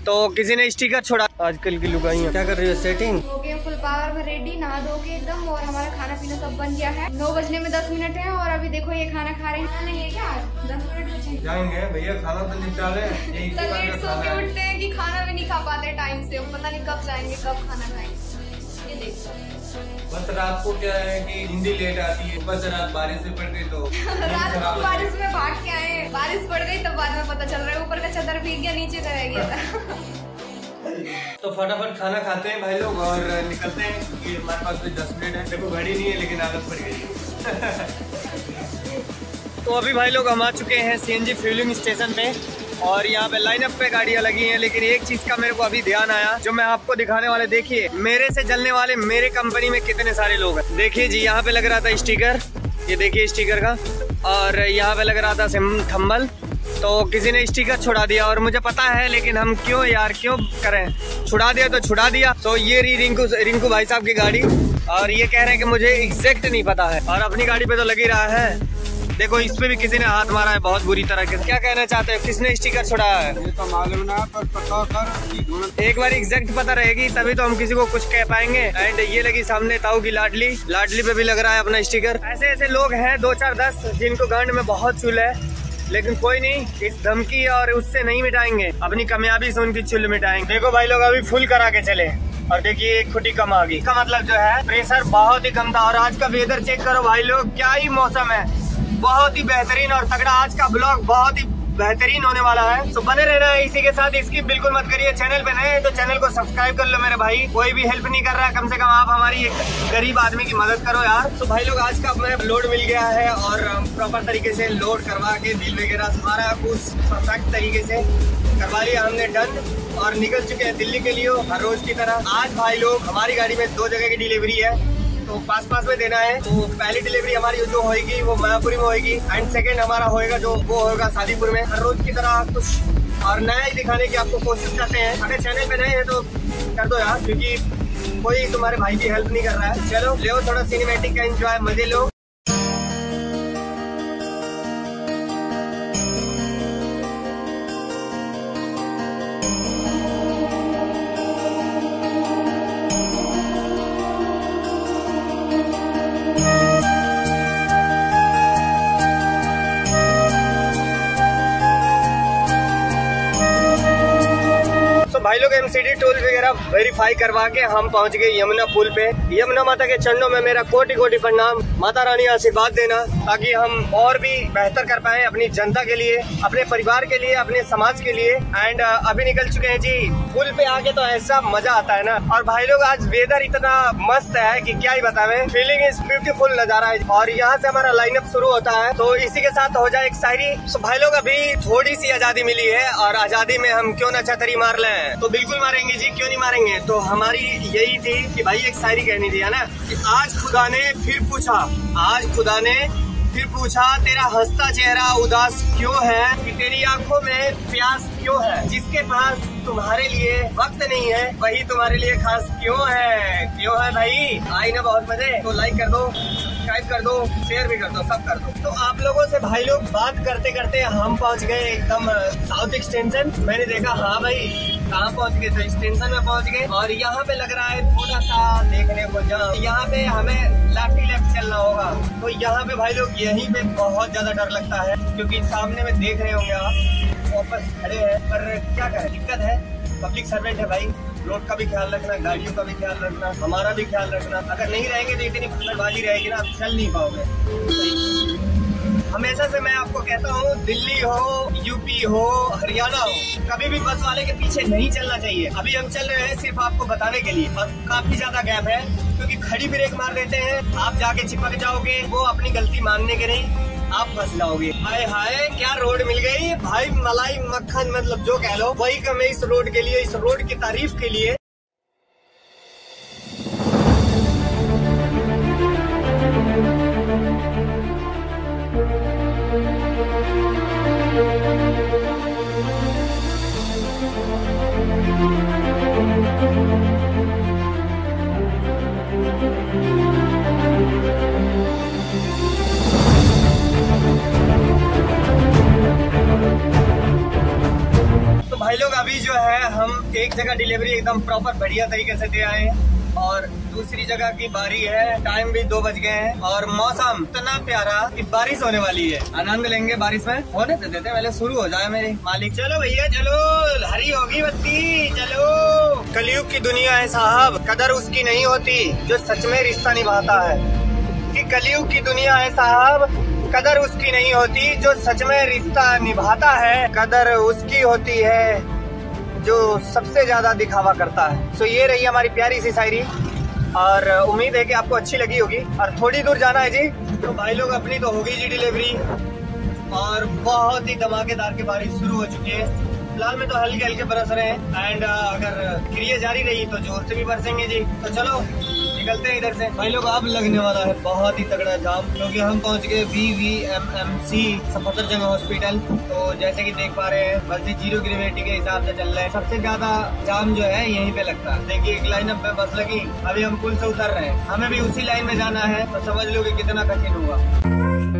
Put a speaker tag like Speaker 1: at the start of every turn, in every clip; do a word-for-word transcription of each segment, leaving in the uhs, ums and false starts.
Speaker 1: तो किसी ने स्टिकर छोड़ा। आजकल की लुगाइयाँ क्या कर रही है? सेटिंग
Speaker 2: हो गए फुल पावर में रेडी, नहा धो के एकदम, और हमारा खाना पीना सब बन गया है। नौ बजने में दस मिनट है और अभी देखो ये खाना खा रहे हैं। नहीं है क्या? दस मिनट बचे
Speaker 1: जाएंगे भैया, खाना तो निपटा ले।
Speaker 2: तो लेट सो के उठते हैं कि खाना भी नहीं खा पाते टाइम से, पता नहीं कब जाएंगे कब खाना खाएंगे। ये देखो
Speaker 1: बस रात को क्या है कि हिंदी लेट आती है, बस रात बारिश में पड़ गई तो
Speaker 2: रात को बारिश में भाग के आए, बारिश पड़ गई तब बाद में पता चल रहा है ऊपर का चादर भीग गया, नीचे का रह गया था।
Speaker 1: तो फटाफट खाना खाते हैं भाई लोग और निकलते हैं क्योंकि हमारे पास भी दस मिनट है। देखो घड़ी नहीं है लेकिन आदत पड़ गई। तो अभी भाई लोग हम आ चुके हैं सीएनजी फ्यूलिंग स्टेशन पे और यहाँ पे लाइन अप पे गाड़ियाँ लगी हैं। लेकिन एक चीज का मेरे को अभी ध्यान आया जो मैं आपको दिखाने वाले, देखिए मेरे से जलने वाले मेरे कंपनी में कितने सारे लोग हैं। देखिए जी, यहाँ पे लग रहा था स्टिकर, ये देखिए स्टिकर का, और यहाँ पे लग रहा था सिम थंबल। तो किसी ने स्टिकर छुड़ा दिया और मुझे पता है, लेकिन हम क्यों यार क्यों करें, छुड़ा दिया तो छुड़ा दिया। तो ये रही रिंकू रिंकू भाई साहब की गाड़ी और ये कह रहे हैं कि मुझे एग्जैक्ट नहीं पता है, और अपनी गाड़ी पे तो लग ही रहा है। देखो इस पे भी किसी ने हाथ मारा है बहुत बुरी तरह के। क्या कहना चाहते हो, किसने स्टिकर छुड़ाया है?
Speaker 3: ये तो मालूम ना, पर पता कर
Speaker 1: एक बार एग्जैक्ट पता रहेगी तभी तो हम किसी को कुछ कह पाएंगे। एंड ये लगी सामने ताऊ की लाडली, लाडली पे भी लग रहा है अपना स्टिकर। ऐसे ऐसे लोग हैं दो चार दस जिनको गांड में बहुत चुल है, लेकिन कोई नहीं, इस धमकी और उससे नहीं मिटाएंगे, अपनी कामयाबी से उनकी चुल मिटाएंगे। देखो भाई लोग अभी फुल करा के चले और देखिए एक खुटी कम आ गई। इसका मतलब जो है प्रेशर बहुत ही कम था। और आज का वेदर चेक करो भाई लोग, क्या ही मौसम है, बहुत ही बेहतरीन और तगड़ा। आज का ब्लॉग बहुत ही बेहतरीन होने वाला है, तो बने रहना है इसी के साथ। इसकी बिल्कुल मत करिए, चैनल पे नए हैं तो चैनल को सब्सक्राइब कर लो मेरे भाई। कोई भी हेल्प नहीं कर रहा है, कम से कम आप हमारी एक गरीब आदमी की मदद करो यार। तो भाई लोग आज का हमें लोड मिल गया है और प्रॉपर तरीके से लोड करवा के बिल वगैरह सारा कुछ परफेक्ट तरीके से करवा लिया हमने डन, और निकल चुके हैं दिल्ली के लिए हर रोज की तरह। आज भाई लोग हमारी गाड़ी में दो जगह की डिलीवरी है, तो पास पास में देना है। तो पहली डिलीवरी हमारी जो होगी वो मायापुरी में होगी, एंड सेकंड हमारा होएगा जो वो होगा शादीपुर में। हर रोज की तरह कुछ और नया ही दिखाने की आपको कोशिश करते हैं। अगर चैनल पे नए हैं तो कर दो यार, क्योंकि कोई तुम्हारे भाई की हेल्प नहीं कर रहा है। चलो ले थोड़ा सिनेमैटिक का एंजॉय, मजे लो। भाई लोग एमसीडी टोल वगैरह वेरीफाई करवा के हम पहुंच गए यमुना पुल पे। यमुना माता के चरणों में मेरा कोटि कोटि प्रणाम। माता रानी आशीर्वाद देना ताकि हम और भी बेहतर कर पाए अपनी जनता के लिए, अपने परिवार के लिए, अपने समाज के लिए। एंड अभी निकल चुके हैं जी पुल पे। आके तो ऐसा मजा आता है ना। और भाई लोग आज वेदर इतना मस्त है कि क्या ही बतावें, फीलिंग इज ब्यूटीफुल नजारा है। और यहाँ से हमारा लाइनअप शुरू होता है, तो इसी के साथ हो जाए एक शायरी। तो भाई लोग अभी थोड़ी सी आजादी मिली है और आजादी में हम क्यों ना छतरी मार लें, तो बिल्कुल मारेंगे जी, क्यों नहीं मारेंगे। तो हमारी यही थी कि भाई एक शायरी कहनी थी, है ना, कि आज खुदा ने फिर पूछा, आज खुदा ने फिर पूछा तेरा हंसता चेहरा उदास क्यों है, कि तेरी आंखों में प्यास क्यों है, जिसके पास तुम्हारे लिए वक्त नहीं है वही तुम्हारे लिए खास क्यों है, क्यों है भाई। आई ना बहुत मजे, तो लाइक कर दो, सब्सक्राइब कर दो, शेयर भी कर दो, सब कर दो। तो आप लोगों से भाई लोग बात करते करते हम पहुंच गए एकदम साउथ एक्सटेंशन। मैंने देखा हाँ भाई कहाँ पहुंच गए, तो एक्सटेंशन में पहुंच गए। और यहाँ पे लग रहा है थोड़ा सा देखने को, जहाँ यहाँ पे हमें लेफ्ट ही लेफ्ट चलना होगा। तो यहाँ पे भाई लोग यहीं पे बहुत ज्यादा डर लगता है, क्योंकि सामने में देख रहे होंगे आप वापस खड़े हैं, पर क्या करें, दिक्कत है, पब्लिक सर्वेंट है भाई। रोड का भी ख्याल रखना, गाड़ियों का भी ख्याल रखना, हमारा भी ख्याल रखना। अगर नहीं रहेंगे तो इतनी फसलबाजी रहेगी ना, आप चल नहीं पाओगे। हमेशा से मैं आपको कहता हूँ, दिल्ली हो, यूपी हो, हरियाणा हो, कभी भी बस वाले के पीछे नहीं चलना चाहिए। अभी हम चल रहे हैं सिर्फ आपको बताने के लिए, और काफी ज्यादा गैप है, क्योंकि खड़ी ब्रेक मार देते हैं, आप जाके चिपक जाओगे, वो अपनी गलती मानने के नहीं, आप फंस जाओगे। हाय हाय क्या रोड मिल गई भाई, मलाई मक्खन, मतलब जो कह लो वही कम है इस रोड के लिए, इस रोड की तारीफ के लिए। भाई लोग अभी जो है हम एक जगह डिलीवरी एकदम प्रॉपर बढ़िया तरीके से दे आए हैं और दूसरी जगह की बारी है। टाइम भी दो बज गए हैं और मौसम इतना प्यारा कि बारिश होने वाली है। आनंद लेंगे बारिश में। होने तो देते पहले शुरू हो जाए मेरे मालिक। चलो भैया चलो, हरी होगी बत्ती, चलो। कलयुग की दुनिया है साहब, कदर उसकी नहीं होती जो सच में रिश्ता निभाता है। कि कलयुग की दुनिया है साहब, कदर उसकी नहीं होती जो सच में रिश्ता निभाता है। कदर उसकी होती है जो सबसे ज्यादा दिखावा करता है। सो ये रही हमारी प्यारी सी शायरी और उम्मीद है कि आपको अच्छी लगी होगी। और थोड़ी दूर जाना है जी, तो भाई लोग अपनी तो होगी जी डिलीवरी और बहुत ही धमाकेदार की बारिश शुरू हो चुकी है। फिलहाल में तो हल्के हल्के बरस रहे हैं एंड अगर क्रिया जारी रही तो जोर से भी बरसेंगे जी। तो चलो निकलते हैं इधर से। भाई लोग अब लगने वाला है बहुत ही तगड़ा जाम, क्योंकि हम पहुंच गए V V M M C Safdarjung hospital. तो जैसे कि देख पा रहे हैं बस जीरो ग्रेविटी के हिसाब से चल रहा है। सबसे ज्यादा जाम जो है यहीं पे लगता है। देखिए एक लाइन अप में बस लगी, अभी हम पुल से उतर रहे हैं, हमें भी उसी लाइन में जाना है। तो समझ लो कि कितना कठिन होगा।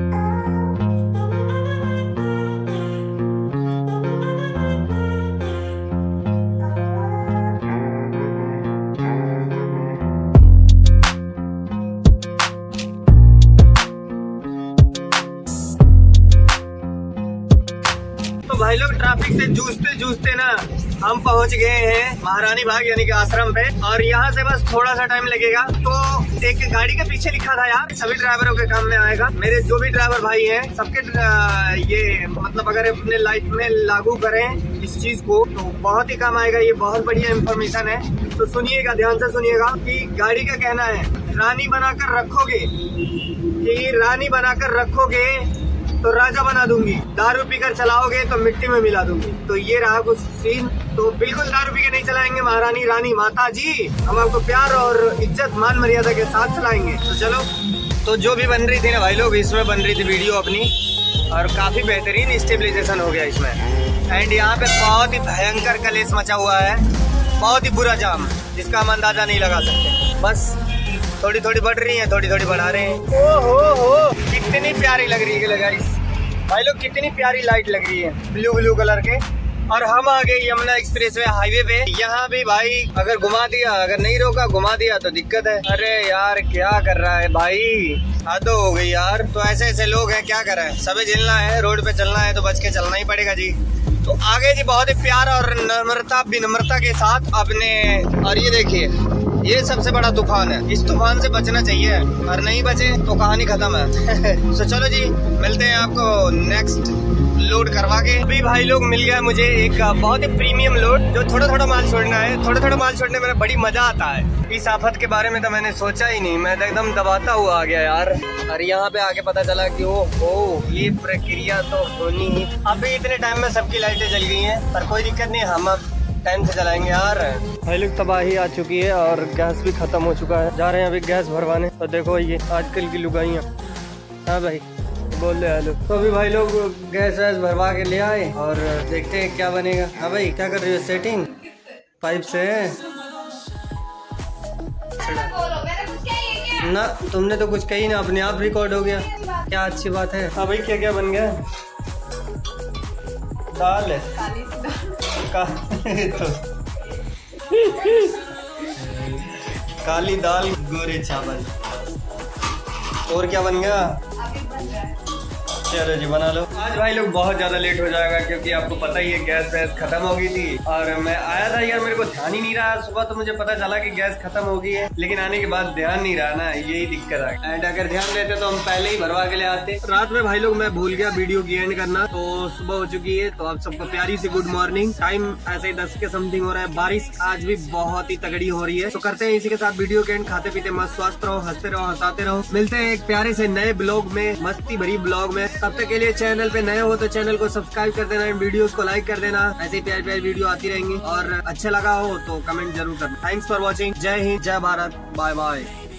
Speaker 1: भाई लोग ट्रैफिक से जूझते जूझते ना हम पहुंच गए हैं महारानी बाग यानी कि आश्रम पे। और यहाँ से बस थोड़ा सा टाइम लगेगा। तो एक गाड़ी के पीछे लिखा था यार, सभी ड्राइवरों के काम में आएगा। मेरे जो भी ड्राइवर भाई हैं सबके ये मतलब अगर अपने लाइफ में लागू करें इस चीज को तो बहुत ही काम आएगा। ये बहुत बढ़िया इन्फॉर्मेशन है, तो सुनिएगा, ध्यान से सुनिएगा। कि गाड़ी का कहना है रानी बनाकर रखोगे, कि रानी बनाकर रखोगे तो राजा बना दूंगी, दारू पीकर चलाओगे तो मिट्टी में मिला दूंगी। तो ये रहा कुछ सीन। तो बिल्कुल दारू पी के नहीं चलाएंगे महारानी रानी माता जी, हम आपको प्यार और इज्जत मान मर्यादा के साथ चलाएंगे। तो चलो, तो जो भी बन रही थी ना भाई लोग, इसमें बन रही थी वीडियो अपनी और काफी बेहतरीन स्टेबलाइजेशन हो गया इसमें। एंड यहाँ पे बहुत ही भयंकर कलेश मचा हुआ है, बहुत ही बुरा जाम जिसका हम अंदाजा नहीं लगा सकते। बस थोड़ी थोड़ी बढ़ रही है, थोड़ी थोड़ी बढ़ा रहे हैं। ओ हो हो कितनी प्यारी लग रही है गाइस, भाई लोग कितनी प्यारी लाइट लग रही है ब्लू ब्लू कलर के। और हम आ गए यमुना एक्सप्रेसवे हाईवे पे। यहाँ भी भाई अगर घुमा दिया, अगर नहीं रोका घुमा दिया तो दिक्कत है। अरे यार क्या कर रहा है भाई, हद हो गई यार। तो ऐसे ऐसे लोग हैं, क्या कर रहे हैं, सभी झेलना है, रोड पे चलना है तो बच के चलना ही पड़ेगा जी। तो आगे जी बहुत ही प्यार और नम्रता विनम्रता के साथ अपने। और ये देखिए ये सबसे बड़ा तूफान है, इस तूफान से बचना चाहिए और नहीं बचे तो कहानी खत्म है। तो चलो जी मिलते हैं आपको नेक्स्ट लोड करवा के। अभी भाई लोग मिल गया मुझे एक बहुत ही प्रीमियम लोड, जो थोड़ा थोड़ा माल छोड़ना है। थोड़ा थोड़ा माल छोड़ने में बड़ी मजा आता है। इस आफत के बारे में तो मैंने सोचा ही नहीं, मैं तो एकदम दबाता हुआ आ गया यार। और यहाँ पे आके पता चला कि ओ हो ये प्रक्रिया तो होनी ही। अभी इतने टाइम में सबकी लाइटें जल गई हैं, पर कोई दिक्कत नहीं, हम अब टाइम से चलाएंगे यार। भाई लोग तबाही आ चुकी है और गैस भी खत्म हो चुका है, जा रहे हैं अभी गैस भरवाने। तो देखो ये आजकल की लुगाइयाँ। हाँ भाई बोल रहे हेलो। तो अभी भाई लोग गैस वैस भरवा के ले आए और देखते हैं क्या बनेगा। हाँ भाई क्या कर रही हो, सेटिंग पाइप से? ना तुमने तो कुछ कही ना, अपने आप रिकॉर्ड हो गया, क्या अच्छी बात है। हाँ भाई क्या क्या बन गया? दाल है का तो काली दाल गोरे चावल। और क्या बन गया? चलो जी बना लो। आज भाई लोग बहुत ज्यादा लेट हो जाएगा क्योंकि आपको पता ही है गैस वैस खत्म हो गई थी। और मैं आया था यार, मेरे को ध्यान ही नहीं रहा। सुबह तो मुझे पता चला कि गैस खत्म हो गई है, लेकिन आने के बाद ध्यान नहीं रहा ना, यही दिक्कत है। एंड अगर ध्यान देते तो हम पहले ही भरवा के ले आते। रात में भाई लोग मैं भूल गया वीडियो की एंड करना, तो सुबह हो चुकी है। तो आप सबको प्यारी सी गुड मॉर्निंग। टाइम ऐसे ही दस के समथिंग हो रहा है। बारिश आज भी बहुत ही तगड़ी हो रही है। तो करते हैं इसी के साथ वीडियो के एंड। खाते पीते मस्त स्वस्थ रहो, हंसते रहो, हंसाते रहो। मिलते हैं एक प्यारे से नए ब्लॉग में, मस्ती भरी ब्लॉग में। तब तक के लिए चैनल पे नए हो तो चैनल को सब्सक्राइब कर देना, वीडियोस को लाइक कर देना। ऐसे प्यारी प्यारी वीडियो आती रहेंगी और अच्छा लगा हो तो कमेंट जरूर करना। Thanks for watching. Jai Hind, जय भारत, बाय बाय।